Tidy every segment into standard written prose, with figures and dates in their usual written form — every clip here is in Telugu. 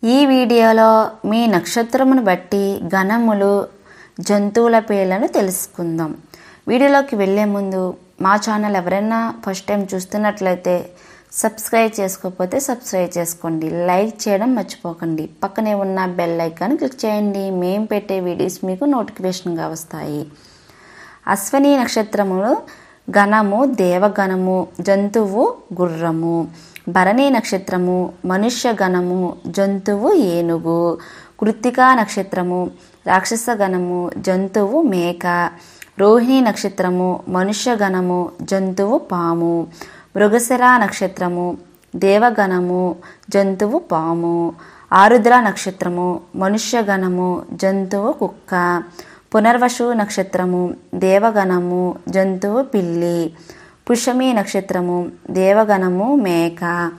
ఈ వీడియోలో మీ నక్షత్రమును బట్టి గణములు జంతువుల పేర్లను తెలుసుకుందాం. వీడియోలోకి వెళ్ళే ముందు మా ఛానల్ ఎవరైనా ఫస్ట్ టైం చూస్తున్నట్లయితే సబ్స్క్రైబ్ చేసుకోకపోతే సబ్స్క్రైబ్ చేసుకోండి, లైక్ చేయడం మర్చిపోకండి, పక్కనే ఉన్న బెల్ ఐకాన్ క్లిక్ చేయండి. మేము పెట్టే వీడియోస్ మీకు నోటిఫికేషన్గా వస్తాయి. అశ్విని నక్షత్రములు గణము దేవగణము, జంతువు గుర్రము. భరణి నక్షత్రము మనుష్య గణము, జంతువు ఏనుగు. కృత్తికా నక్షత్రము రాక్షస గణము, జంతువు మేక. రోహిణి నక్షత్రము మనుష్య గణము, జంతువు పాము. మృగశిర నక్షత్రము దేవగణము, జంతువు పాము. ఆరుద్ర నక్షత్రము మనుష్య గణము, జంతువు కుక్క. పునర్వసు నక్షత్రము దేవగణము, జంతువు పిల్లి. పుష్యమి నక్షత్రము దేవగణము మేక.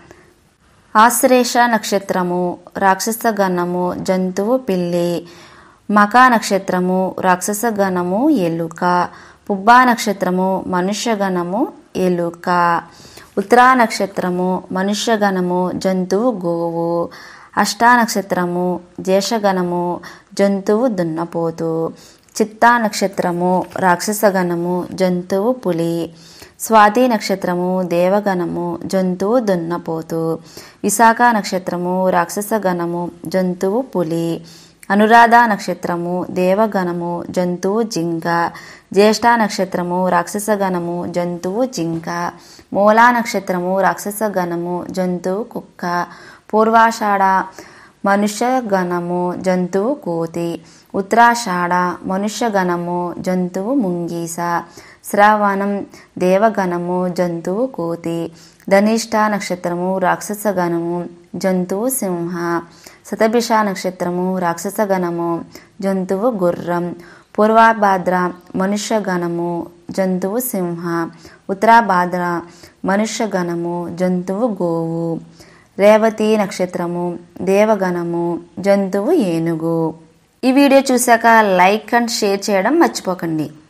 ఆశ్లేష నక్షత్రము రాక్షస గణము, జంతువు పిల్లి. మఖ నక్షత్రము రాక్షస గణము, ఎలుక. పుబ్బా నక్షత్రము మనుష్య గణము, ఎలుక. ఉత్తరా నక్షత్రము మనుష్య గణము, జంతువు గోవు. అష్టా నక్షత్రము జ్యేష్ఠగణము, జంతువు దున్నపోతు. చిత్తా నక్షత్రము రాక్షస గణము, జంతువు పులి. స్వాతి నక్షత్రము దేవగణము, జంతువు దున్నపోతు. విశాఖ నక్షత్రము రాక్షస గణము, జంతువు పులి. అనురాధ నక్షత్రము దేవగణము, జంతువు జింక. జ్యేష్ఠ నక్షత్రము రాక్షస గణము, జంతువు జింక. మూలా నక్షత్రము రాక్షస గణము, జంతువు కుక్క. పూర్వాషాఢ మనుష్య గణము, జంతువు కోతి. ఉత్తరాషాఢ మనుష్య గణము, జంతువు ముంగీస. శ్రావణం దేవగణము, జంతువు కోతి. ధనిష్ఠ నక్షత్రము రాక్షస గణము, జంతువు సింహ. శతభిష నక్షత్రము రాక్షస గణము, జంతువు గుర్రం. పూర్వభాద్ర మనుష్య గణము, జంతువు సింహ. ఉత్తరాభాద్ర మనుష్య గణము, జంతువు గోవు. రేవతి నక్షత్రము దేవగణము, జంతువు ఏనుగు. ఈ వీడియో చూశాక లైక్ అండ్ షేర్ చేయడం మర్చిపోకండి.